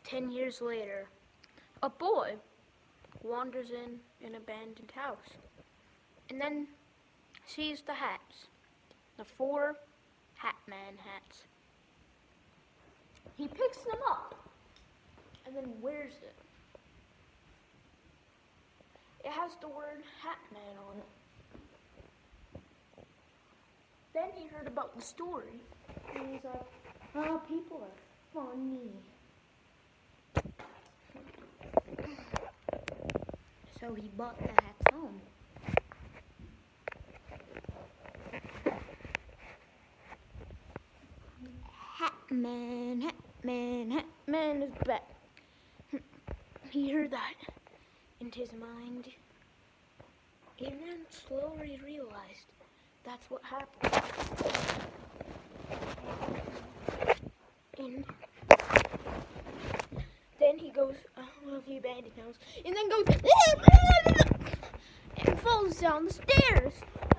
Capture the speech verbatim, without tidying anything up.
Ten years later, a boy wanders in an abandoned house and then sees the hats, the four Hatman hats. He picks them up and then wears it. It has the word Hatman on it. Then he heard about the story and he's like, oh, people are funny. So he bought the hats home. Hatman, Hatman, Hatman is back. He heard that into his mind. He then slowly realized that's what happened. And then he goes, oh, the abandoned house, and then goes, and falls down the stairs.